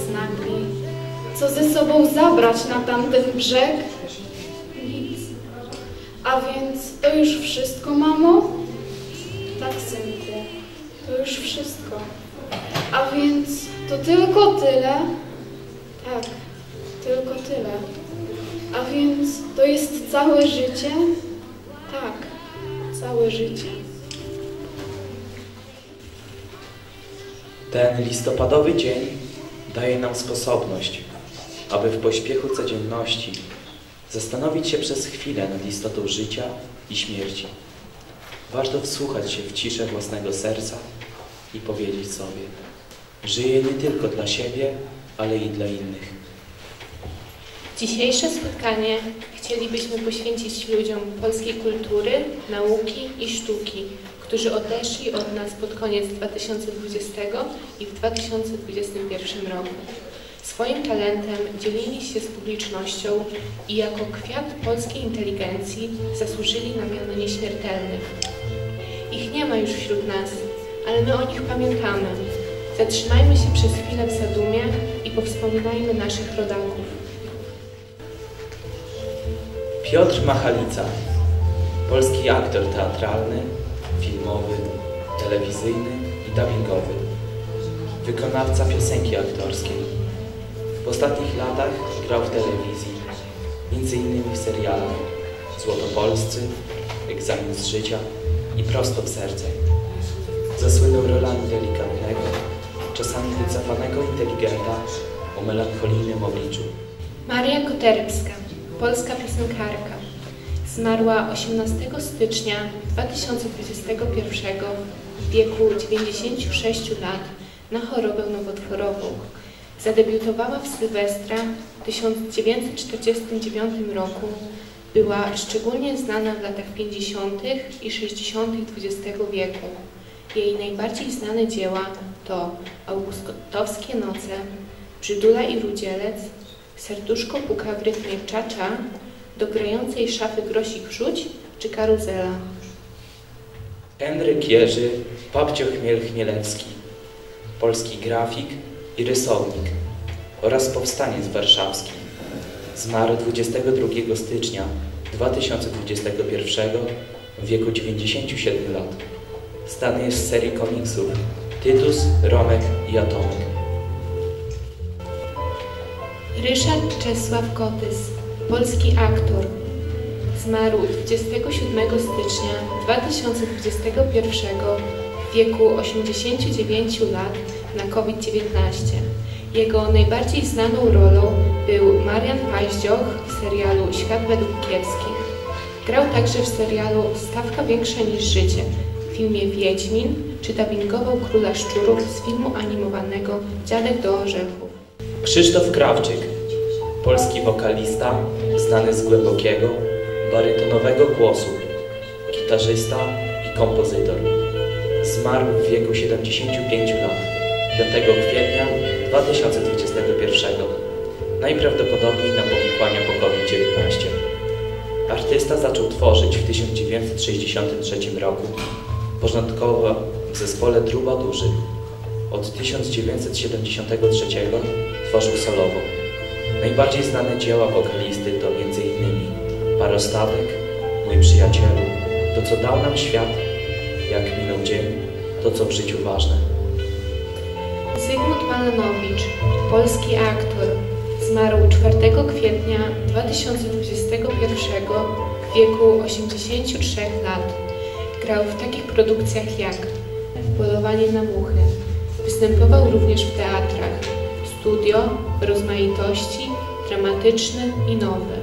znaki. Co ze sobą zabrać na tamten brzeg? Nic. A więc to już wszystko, mamo? Tak, synku, to już wszystko. A więc to tylko tyle? Tak, tylko tyle. A więc to jest całe życie? Tak, całe życie. Ten listopadowy dzień daje nam sposobność, aby w pośpiechu codzienności zastanowić się przez chwilę nad istotą życia i śmierci. Warto wsłuchać się w ciszę własnego serca i powiedzieć sobie: żyję nie tylko dla siebie, ale i dla innych. Dzisiejsze spotkanie chcielibyśmy poświęcić ludziom polskiej kultury, nauki i sztuki, którzy odeszli od nas pod koniec 2020 i w 2021 roku. Swoim talentem dzielili się z publicznością i jako kwiat polskiej inteligencji zasłużyli na miano nieśmiertelnych. Ich nie ma już wśród nas, ale my o nich pamiętamy. Zatrzymajmy się przez chwilę w zadumie i powspominajmy naszych rodaków. Piotr Machalica, polski aktor teatralny, filmowy, telewizyjny i dubbingowy, wykonawca piosenki aktorskiej. W ostatnich latach grał w telewizji, m.in. w serialach Złotopolscy, Egzamin z życia i Prosto w serce. Zasłynął rolami delikatnego, czasami wycofanego inteligenta o melancholijnym obliczu. Maria Koterbska, polska piosenkarka. Zmarła 18 stycznia 2021 w wieku 96 lat na chorobę nowotworową. Zadebiutowała w Sylwestra w 1949 roku. Była szczególnie znana w latach 50. i 60. XX wieku. Jej najbardziej znane dzieła to Augustowskie noce, Brzydula i Rudzielec, Serduszko puka w rytmie cza-cza, Do grającej szafy grosik rzuć czy Karuzela. Henryk Jerzy Papcio-Chmiel-Chmielewski, polski grafik i rysownik oraz powstaniec warszawski. Zmarł 22 stycznia 2021 w wieku 97 lat. Znany jest z serii komiksów Tytus, Romek i Atomek. Ryszard Czesław Kotys, polski aktor. Zmarł 27 stycznia 2021 w wieku 89 lat na COVID-19. Jego najbardziej znaną rolą był Marian Paździoch w serialu Świat według Kiepskich. Grał także w serialu Stawka większa niż życie, w filmie Wiedźmin czy dubbingował Króla Szczurów z filmu animowanego Dziadek do orzechów. Krzysztof Krawczyk, polski wokalista, znany z głębokiego, barytonowego głosu, gitarzysta i kompozytor. Zmarł w wieku 75 lat, 5 kwietnia 2021, najprawdopodobniej na powikłania po COVID-19. Artysta zaczął tworzyć w 1963 roku, początkowo w zespole Trubadurzy. Od 1973 tworzył solowo. Najbardziej znane dzieła wokalisty to m.in. Parostatek, Mój przyjacielu, To co dał nam świat, Jak minął dzień, To co w życiu ważne. Zygmunt Malanowicz, polski aktor. Zmarł 4 kwietnia 2021 w wieku 83 lat. Grał w takich produkcjach jak Polowanie na muchy. Występował również w teatrach Studio, Rozmaitości, Dramatyczny i Nowy.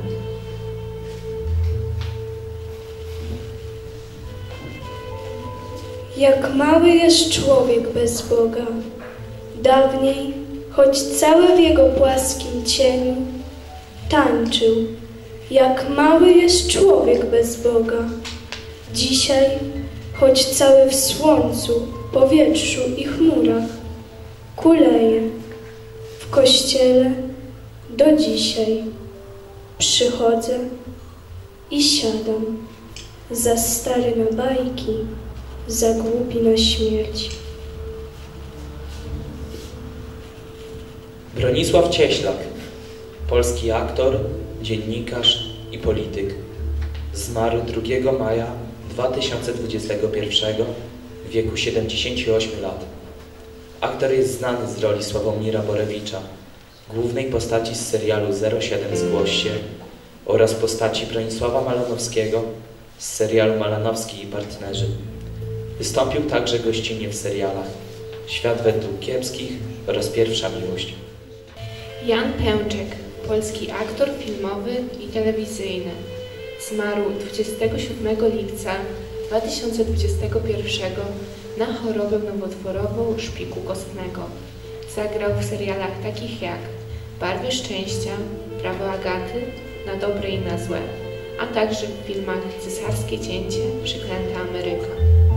Jak mały jest człowiek bez Boga. Dawniej, choć cały w jego płaskim cieniu, tańczył. Jak mały jest człowiek bez Boga. Dzisiaj, choć cały w słońcu, powietrzu i chmurach, kuleje. W kościele do dzisiaj przychodzę i siadam, za stary na bajki, za głupi na śmierć. Bronisław Cieślak, polski aktor, dziennikarz i polityk. Zmarł 2 maja 2021 w wieku 78 lat. Aktor jest znany z roli Sławomira Borewicza, głównej postaci z serialu 07 Zgłoś się oraz postaci Bronisława Malanowskiego z serialu Malanowski i partnerzy. Wystąpił także gościnnie w serialach Świat według kiepskich oraz Pierwsza miłość. Jan Pęczek, polski aktor filmowy i telewizyjny. Zmarł 27 lipca 2021 na chorobę nowotworową szpiku kostnego. Zagrał w serialach takich jak Barwy szczęścia, Prawo Agaty, Na dobre i na złe, a także w filmach Cesarskie cięcie, Przeklęta Ameryka.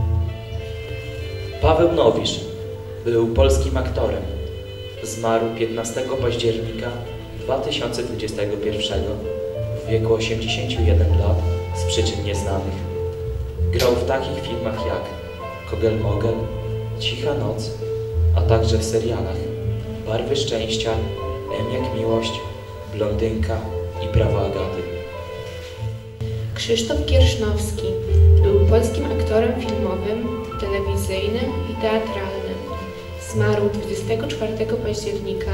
Paweł Nowisz był polskim aktorem. Zmarł 15 października 2021 w wieku 81 lat z przyczyn nieznanych. Grał w takich filmach jak Kogel-Mogel, Cicha noc, a także w serialach Barwy szczęścia, M jak miłość, Blondynka i Prawo Agaty. Krzysztof Kiersznowski był polskim aktorem filmowym, telewizyjnym i teatralnym. Zmarł 24 października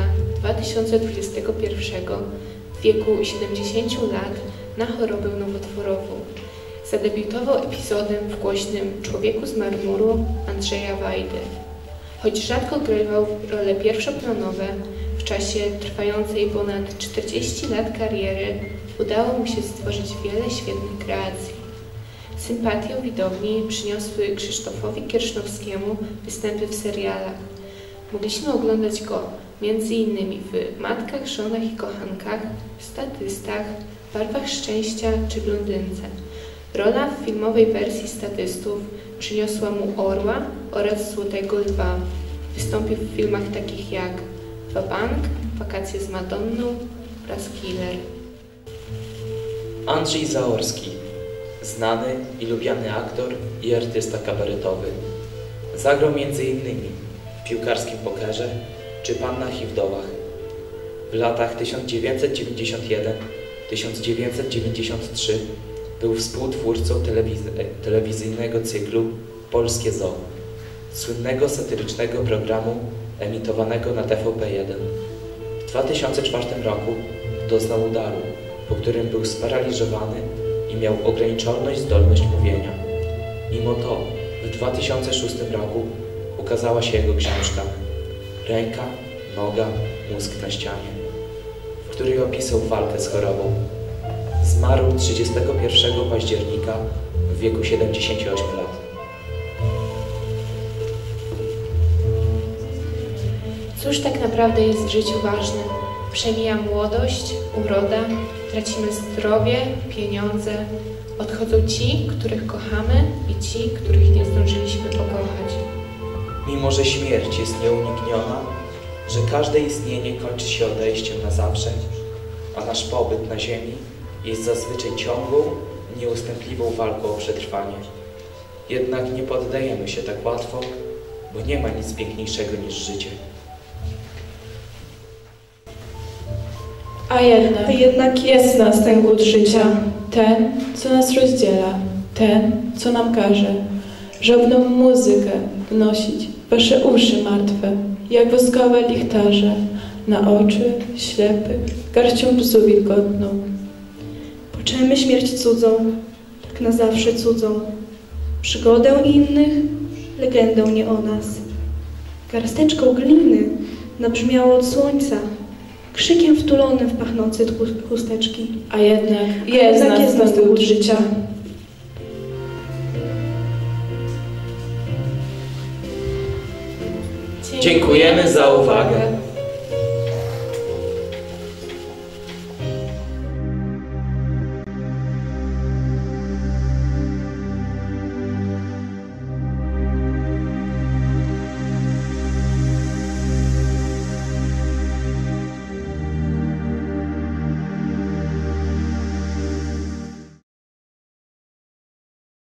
2021 w wieku 70 lat na chorobę nowotworową. Zadebiutował epizodem w głośnym Człowieku z marmuru Andrzeja Wajdy. Choć rzadko grywał role pierwszoplanowe, w czasie trwającej ponad 40 lat kariery udało mu się stworzyć wiele świetnych kreacji. Sympatię widowni przyniosły Krzysztofowi Kiersznowskiemu występy w serialach. Mogliśmy oglądać go m.in. w Matkach, Żonach i Kochankach, Statystach, Barwach szczęścia czy Blondynce. Rola w filmowej wersji Statystów przyniosła mu Orła oraz Złotego Lwa. Wystąpił w filmach takich jak Wabank, Wakacje z Madonną oraz Killer. Andrzej Zaorski, znany i lubiany aktor i artysta kabaretowy. Zagrał m.in. w Piłkarskim pokerze czy Pannach i Wdowach. W latach 1991-1993 był współtwórcą telewizyjnego cyklu Polskie Zoo, słynnego satyrycznego programu emitowanego na TVP1. W 2004 roku doznał udaru, po którym był sparaliżowany i miał ograniczoną zdolność mówienia. Mimo to w 2006 roku ukazała się jego książka Ręka, noga, mózg na ścianie, w której opisał walkę z chorobą. Zmarł 31 października w wieku 78 lat. Cóż tak naprawdę jest w życiu ważne? Przemija młodość, uroda, tracimy zdrowie, pieniądze. Odchodzą ci, których kochamy i ci, których nie zdążyliśmy pokochać. Mimo że śmierć jest nieunikniona, że każde istnienie kończy się odejściem na zawsze, a nasz pobyt na ziemi jest zazwyczaj ciągłą, nieustępliwą walką o przetrwanie. Jednak nie poddajemy się tak łatwo, bo nie ma nic piękniejszego niż życie. A jednak jest w nas ten głód życia, ten, co nas rozdziela, ten, co nam każe żadną muzykę wnosić wasze uszy martwe, jak woskowe lichtarze, na oczy ślepych garścią bzu wilgotną. Poczujemy śmierć cudzą, tak na zawsze cudzą, przygodę innych, legendę nie o nas. Garsteczką gliny nabrzmiało od słońca, krzykiem wtulonym w pachnące chusteczki. A jednak jest nas ten głód życia. Dziękujemy za uwagę.